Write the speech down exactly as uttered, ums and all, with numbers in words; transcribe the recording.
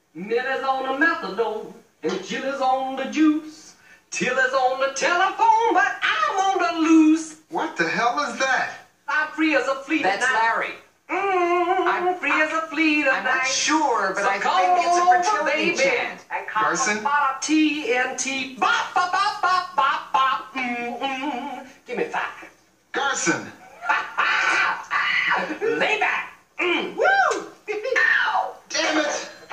Millie's on the methadone, and Jillie's on the juice. Tillie's on the telephone, but I'm on the loose. What the hell is that? I'm free as a fleet. That's at night. Larry. Mm, I'm free as a fleet at I'm night. not sure, but So I come think it's a on over, fertility baby, chant. and come Garson? about T N T. Bop, bop, bop, bop, bop, bop. Mm, mm. Give me five. Garson!